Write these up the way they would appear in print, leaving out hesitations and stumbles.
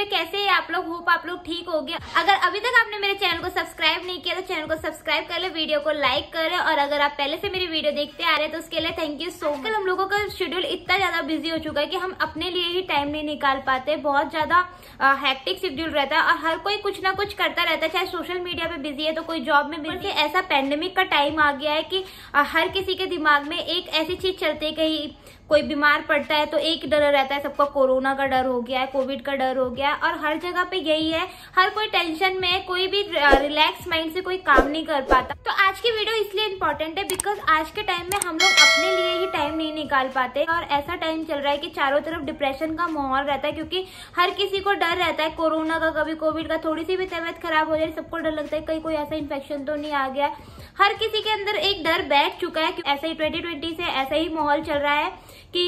कैसे हैं आप लोग? होप आप लोग ठीक हो गए। अगर अभी तक आपने मेरे चैनल को सब्सक्राइब नहीं किया तो चैनल को सब्सक्राइब कर ले, वीडियो को लाइक करें, और अगर आप पहले से मेरी वीडियो देखते आ रहे हैं तो उसके लिए थैंक यू सो मच। हम लोगों का शेड्यूल इतना ज्यादा बिजी हो चुका है कि हम अपने लिए ही टाइम नहीं निकाल पाते। बहुत ज्यादा हैक्टिक शेड्यूल रहता है और हर कोई कुछ ना कुछ करता रहता है, चाहे सोशल मीडिया पे बिजी है तो कोई जॉब में बिजी है। ऐसा पैंडेमिक का टाइम आ गया है कि हर किसी के दिमाग में एक ऐसी चीज चलती है, कहीं कोई बीमार पड़ता है तो एक डर रहता है, सबका कोरोना का डर हो गया है, कोविड का डर हो गया है, और हर जगह पे यही है। हर कोई टेंशन में, कोई भी रिलैक्स माइंड से कोई काम नहीं कर पाता। तो आज की वीडियो इसलिए इम्पोर्टेंट है बिकॉज आज के टाइम में हम लोग अपने लिए ही टाइम नहीं निकाल पाते, और ऐसा टाइम चल रहा है कि चारों तरफ डिप्रेशन का माहौल रहता है, क्योंकि हर किसी को डर रहता है कोरोना का, कभी कोविड का, थोड़ी सी भी तबीयत खराब हो जाए सबको डर लगता है कहीं कोई ऐसा इन्फेक्शन तो नहीं आ गया। हर किसी के अंदर एक डर बैठ चुका है। ऐसा ही 2020 से ऐसा ही माहौल चल रहा है कि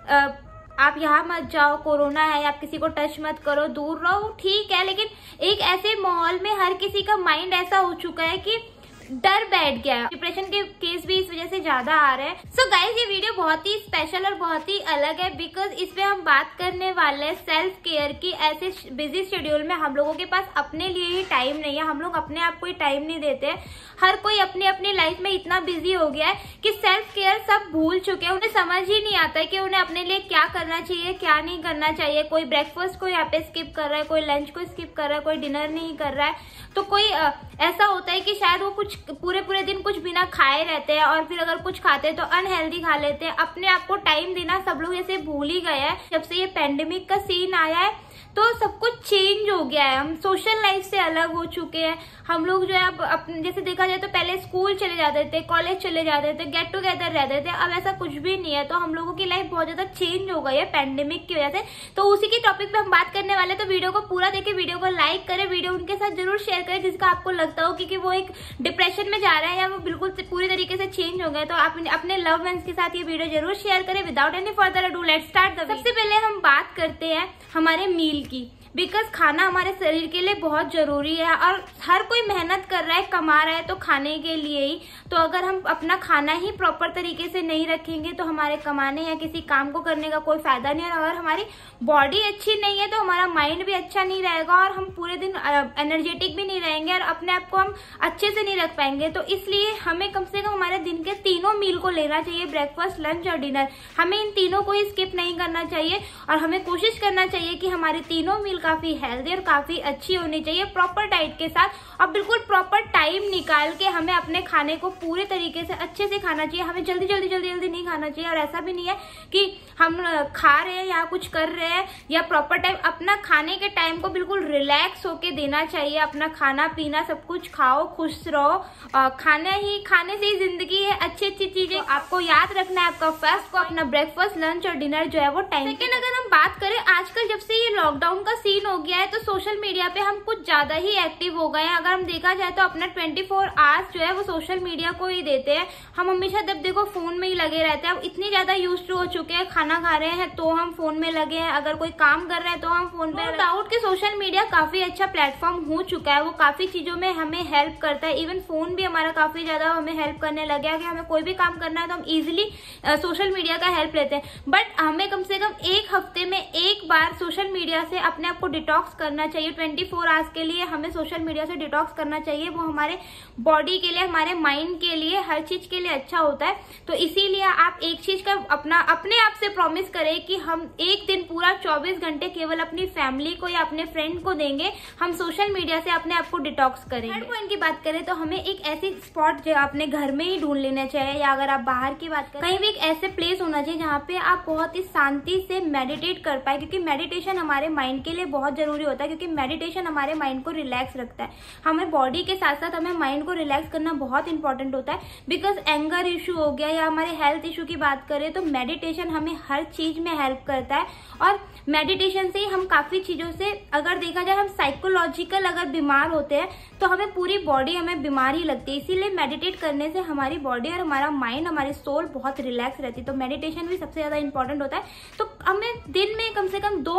आप यहाँ मत जाओ, कोरोना है, आप किसी को टच मत करो, दूर रहो, ठीक है। लेकिन एक ऐसे माहौल में हर किसी का माइंड ऐसा हो चुका है कि डर बैठ गया है। डिप्रेशन के केस भी इस वजह से ज्यादा आ रहे हैं। सो गाइज, ये वीडियो बहुत ही स्पेशल और बहुत ही अलग है बिकॉज इसमें हम बात करने वाले हैं सेल्फ केयर की। ऐसे बिजी शेड्यूल में हम लोगों के पास अपने लिए ही टाइम नहीं है, हम लोग अपने आप को ही टाइम नहीं देते। हर कोई अपनी अपनी लाइफ में इतना बिजी हो गया है कि सेल्फ केयर सब भूल चुके हैं। उन्हें समझ ही नहीं आता है कि उन्हें अपने लिए क्या करना चाहिए, क्या नहीं करना चाहिए। कोई ब्रेकफास्ट को यहाँ पे स्किप कर रहा है, कोई लंच को स्किप कर रहा है, कोई डिनर नहीं कर रहा है। तो कोई ऐसा होता है कि शायद वो कुछ पूरे दिन कुछ बिना खाए रहते हैं, और फिर अगर कुछ खाते हैं तो अनहेल्दी खा लेते हैं। अपने आप को टाइम देना सब लोग ऐसे भूल ही गए हैं। जब से ये पैंडेमिक का सीन आया है तो सब कुछ चेंज हो गया है। हम सोशल लाइफ से अलग हो चुके हैं। हम लोग जो है अब जैसे देखा जाए तो पहले स्कूल चले जाते थे, कॉलेज चले जाते थे, गेट टुगेदर रहते थे, अब ऐसा कुछ भी नहीं है। तो हम लोगों की लाइफ बहुत ज्यादा चेंज हो गई है पैंडेमिक की वजह से। तो उसी की टॉपिक पे हम बात करने वाले हैं। तो वीडियो को पूरा देखें, वीडियो को लाइक करें, वीडियो उनके साथ जरूर शेयर करें जिसका आपको लगता हो कि वो एक डिप्रेशन में जा रहा है या वो बिल्कुल पूरी तरीके से चेंज हो गए। तो आप अपने लव वंस के साथ ये वीडियो जरूर शेयर करें। Without any further ado let's start. सबसे पहले हम बात करते हैं हमारे मील की, बिकॉज खाना हमारे शरीर के लिए बहुत जरूरी है और हर कोई मेहनत कर रहा है, कमा रहा है तो खाने के लिए ही। तो अगर हम अपना खाना ही प्रॉपर तरीके से नहीं रखेंगे तो हमारे कमाने या किसी काम को करने का कोई फायदा नहीं है। और अगर हमारी बॉडी अच्छी नहीं है तो हमारा माइंड भी अच्छा नहीं रहेगा और हम पूरे दिन एनर्जेटिक भी नहीं रहेंगे और अपने आप को हम अच्छे से नहीं रख पाएंगे। तो इसलिए हमें कम से कम हमारे दिन के तीनों मील को लेना चाहिए, ब्रेकफास्ट, लंच और डिनर। हमें इन तीनों को ही स्किप नहीं करना चाहिए और हमें कोशिश करना चाहिए कि हमारी तीनों मील काफी हेल्दी और काफी अच्छी होनी चाहिए, प्रॉपर डाइट के साथ। और बिल्कुल प्रॉपर टाइम निकाल के हमें अपने खाने को पूरे तरीके से अच्छे से खाना चाहिए। हमें जल्दी नहीं खाना चाहिए। और ऐसा भी नहीं है कि हम खा रहे हैं या कुछ कर रहे हैं या प्रॉपर टाइम, अपना खाने के टाइम को बिल्कुल रिलैक्स होके देना चाहिए। अपना खाना पीना सब कुछ खाओ, खुश रहो। खाने से ही जिंदगी है। अच्छी चीजें आपको याद रखना है। आपका फर्स्ट को अपना ब्रेकफास्ट, लंच और डिनर जो है वो टाइम। सेकेंड, अगर हम बात करें आजकल जब से ये लॉकडाउन का सीन हो गया है तो सोशल मीडिया पे हम कुछ ज्यादा ही एक्टिव हो गए हैं। अगर हम देखा जाए तो अपना 24 आवर्स जो है वो सोशल मीडिया को ही देते हैं। हम हमेशा जब देखो फोन में ही लगे रहते हैं। अब इतनी ज्यादा यूज्ड हो चुके हैं, खाना खा रहे हैं तो हम फोन में लगे हैं, अगर कोई काम कर रहे हैं तो हम फोन पे। नो डाउट कि सोशल मीडिया काफी अच्छा प्लेटफॉर्म हो चुका है, वो काफी चीजों में हमें हेल्प करता है। इवन फोन भी हमारा काफी ज्यादा हमें हेल्प करने लगे है कि हमें कोई भी काम करना है तो हम इजिली सोशल मीडिया का हेल्प लेते हैं। बट हमें कम से कम एक हफ्ते में एक बार सोशल मीडिया से अपने आप को डिटॉक्स करना चाहिए। 24 आवर्स के लिए हमें सोशल मीडिया से डिटॉक्स करना चाहिए। वो हमारे बॉडी के लिए, हमारे माइंड के लिए, हर चीज के लिए अच्छा होता है। तो इसीलिए आप एक चीज का अपने आप से प्रॉमिस करें कि हम एक दिन पूरा 24 घंटे केवल अपनी फैमिली को या अपने फ्रेंड को देंगे। हम सोशल मीडिया से अपने आप को डिटॉक्स करेंगे। थर्ड पॉइंट की बात करें तो हमें एक ऐसी स्पॉट जो अपने घर में ही ढूंढ लेना चाहिए, या अगर आप बाहर की बात करें कहीं भी एक ऐसे प्लेस होना चाहिए जहाँ पे आप बहुत ही शांति से मेडिटेट कर पाए, क्योंकि मेडिटेशन हमारे माइंड के लिए बहुत जरूरी होता है। क्योंकि मेडिटेशन हमारे माइंड को रिलैक्स रखता है। हमें बॉडी के साथ साथ हमें माइंड को रिलैक्स करना बहुत इंपॉर्टेंट होता है। बिकॉज एंगर इशू हो गया या हमारे हेल्थ इशू की बात करें तो मेडिटेशन हमें हर चीज में हेल्प करता है। और मेडिटेशन से ही हम काफी चीजों से, अगर देखा जाए हम साइकोलॉजिकल अगर बीमार होते हैं तो हमें पूरी बॉडी हमें बीमार ही लगती है। इसीलिए मेडिटेट करने से हमारी बॉडी और हमारा माइंड, हमारी सोल बहुत रिलैक्स रहती है। तो मेडिटेशन भी सबसे ज्यादा इंपॉर्टेंट होता है। तो हमें दिन में कम से कम 2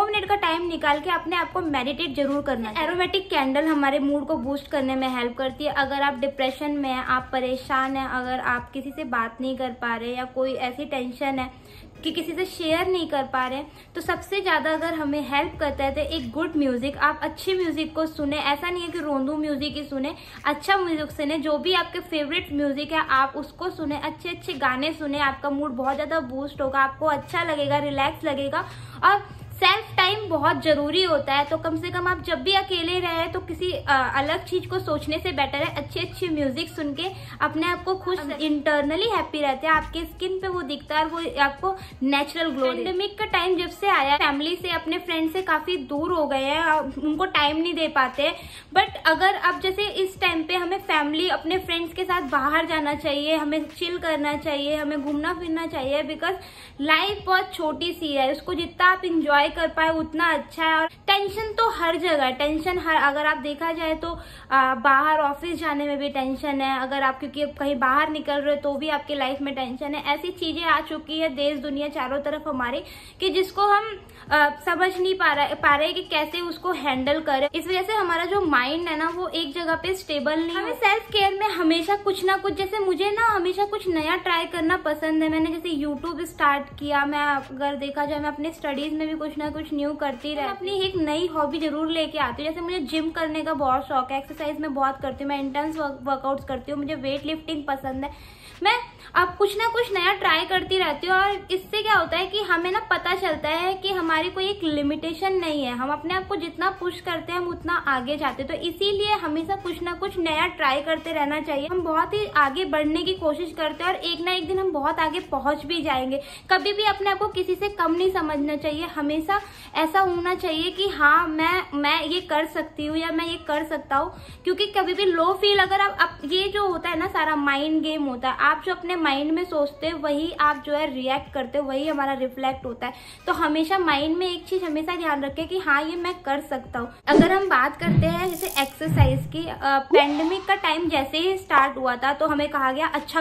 मिनट का टाइम निकाल के अपने आप को मेडिटेट जरूर करना है। एरोमेटिक कैंडल हमारे मूड को बूस्ट करने में हेल्प करती है। अगर आप डिप्रेशन में हैं, आप परेशान हैं, अगर आप किसी से बात नहीं कर पा रहे या कोई ऐसी टेंशन है कि किसी से शेयर नहीं कर पा रहे, तो सबसे ज्यादा अगर हमें हेल्प करता है तो एक गुड म्यूजिक। आप अच्छी म्यूजिक को सुने, ऐसा नहीं है कि रोंदू म्यूजिक ही सुने, अच्छा म्यूजिक सुने, जो भी आपके फेवरेट म्यूजिक है आप उसको सुने, अच्छे अच्छे गाने सुने, आपका मूड बहुत ज्यादा बूस्ट होगा, आपको अच्छा लगेगा, रिलैक्स लगेगा। और सेल्फ टाइम बहुत जरूरी होता है, तो कम से कम आप जब भी अकेले रहे तो किसी अलग चीज को सोचने से बेटर है अच्छी अच्छी म्यूजिक सुन के अपने आप को खुश, इंटरनली हैप्पी रहते हैं, आपके स्किन पे वो दिखता है, वो आपको नेचुरल ग्लो। पेंडेमिक का टाइम जब से आया, फैमिली से, अपने फ्रेंड से काफी दूर हो गए हैं, उनको टाइम नहीं दे पाते। बट अगर अब जैसे इस टाइम पे हमें फैमिली, अपने फ्रेंड्स के साथ बाहर जाना चाहिए, हमें चिल करना चाहिए, हमें घूमना फिरना चाहिए, बिकॉज लाइफ बहुत छोटी सी है, उसको जितना आप इंजॉय कर पाए उतना अच्छा है। और टेंशन तो हर जगह, टेंशन हर, अगर आप देखा जाए तो बाहर ऑफिस जाने में भी टेंशन है, अगर आप क्योंकि कहीं बाहर निकल रहे हो तो भी आपकी लाइफ में टेंशन है। ऐसी चीजें आ चुकी है देश दुनिया चारों तरफ हमारे, कि जिसको हम समझ नहीं पा रहे कि कैसे उसको हैंडल करें। इस वजह से हमारा जो माइंड है ना वो एक जगह पे स्टेबल नहीं। हमें सेल्फ केयर में हमेशा कुछ ना कुछ, जैसे मुझे ना हमेशा कुछ नया ट्राई करना पसंद है। मैंने जैसे यूट्यूब स्टार्ट किया, मैं अगर देखा जाए मैं अपने स्टडीज में भी कुछ ना कुछ न्यू करती रहती हूँ, अपनी एक नई हॉबी जरूर लेके आती हूँ। जैसे मुझे जिम करने का बहुत शौक है, एक्सरसाइज में बहुत करती हूँ, मैं इंटेंस वर्कआउट्स करती हूँ, मुझे वेट लिफ्टिंग पसंद है। मैं अब कुछ ना कुछ नया ट्राई करती रहती हूँ, और इससे क्या होता है कि हमें ना पता चलता है कि हमारी कोई एक लिमिटेशन नहीं है, हम अपने आप को जितना पुश करते हैं हम उतना आगे जाते हैं। तो इसीलिए हमेशा कुछ ना कुछ नया ट्राई करते रहना चाहिए। हम बहुत ही आगे बढ़ने की कोशिश करते हैं और एक ना एक दिन हम बहुत आगे पहुंच भी जाएंगे। कभी भी अपने आप को किसी से कम नहीं समझना चाहिए, हमेशा ऐसा होना चाहिए कि हाँ मैं ये कर सकती हूँ या मैं ये कर सकता हूँ। क्योंकि कभी भी लो फील, अगर आप ये जो होता है ना सारा माइंड गेम होता है, आप जो अपने माइंड में सोचते हैं वही आप जो है रिएक्ट करते हो, वही हमारा रिफ्लेक्ट होता है। तो हमेशा माइंड में एक चीज हमेशा ध्यान रखें कि हाँ ये मैं कर सकता हूँ। अगर हम बात करते हैं जैसे एक्सरसाइज की, पेंडेमिक का टाइम जैसे ही स्टार्ट हुआ था तो हमें कहा गया अच्छा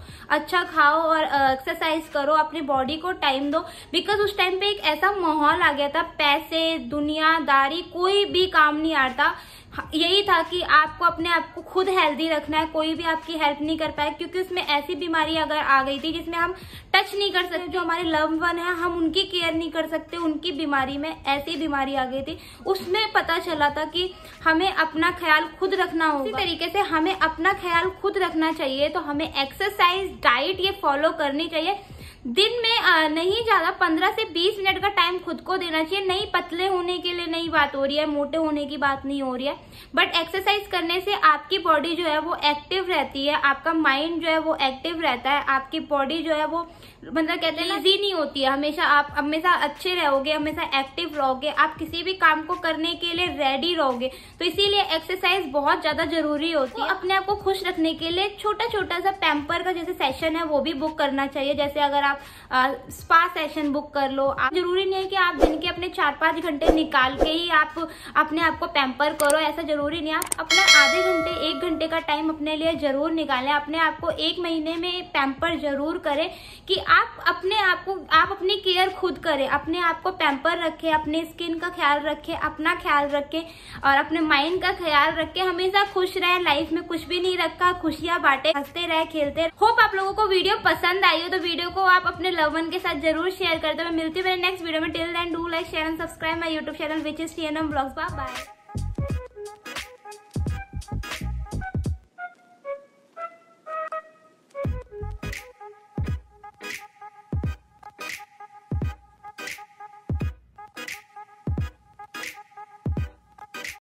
खाओ और एक्सरसाइज करो, अपनी बॉडी को टाइम दो। बिकॉज उस टाइम पे एक ऐसा माहौल आ गया था, पैसे, दुनियादारी, कोई भी काम नहीं आता, यही था कि आपको अपने आप को खुद हेल्दी रखना है, कोई भी आपकी हेल्प नहीं कर पाया। क्योंकि उसमें ऐसी बीमारी अगर आ गई थी जिसमें हम टच नहीं कर सकते, जो हमारे लव वन है हम उनकी केयर नहीं कर सकते, उनकी बीमारी में ऐसी बीमारी आ गई थी। उसमें पता चला था कि हमें अपना ख्याल खुद रखना होगा। इसी तरीके से हमें अपना ख्याल खुद रखना चाहिए, तो हमें एक्सरसाइज, डाइट ये फॉलो करनी चाहिए। दिन में नहीं ज्यादा 15 से 20 मिनट का टाइम खुद को देना चाहिए। नहीं पतले होने के लिए नहीं बात हो रही है, मोटे होने की बात नहीं हो रही है, बट एक्सरसाइज करने से आपकी बॉडी जो है वो एक्टिव रहती है, आपका माइंड जो है वो एक्टिव रहता है, आपकी बॉडी जो है वो मतलब कहते हैं इजी नहीं होती है, हमेशा आप हमेशा अच्छे रहोगे, हमेशा एक्टिव रहोगे, आप किसी भी काम को करने के लिए रेडी रहोगे। तो इसीलिए एक्सरसाइज बहुत ज्यादा जरूरी होती है। अपने आप को खुश रखने के लिए छोटा छोटा सा पैम्पर का जैसे सेशन है वो भी बुक करना चाहिए। जैसे अगर आप स्पा सेशन बुक कर लो, आप जरूरी नहीं है कि आप दिन के अपने 4-5 घंटे निकाल के ही आप अपने आप को पैम्पर करो, ऐसा जरूरी नहीं। आप अपना आधे घंटे 1 घंटे का टाइम अपने लिए जरूर निकालें, अपने आप को 1 महीने में पैम्पर जरूर करें कि आप अपनी केयर खुद करें, अपने आप को पैम्पर रखें, अपने स्किन का ख्याल रखें, अपना ख्याल रखें और अपने माइंड का ख्याल रखें। हमेशा खुश रहें, लाइफ में कुछ भी नहीं रखा, खुशियां बांटे, हंसते रहे, खेलते रहे। होप आप लोगों को वीडियो पसंद आई हो, तो वीडियो को आप अपने लव वन के साथ जरूर शेयर करते हो। मैं मिलती हूँ मेरे नेक्स्ट वीडियो में। Till then do like, share and subscribe my YouTube channel which is TNM Vlogs। Bye bye.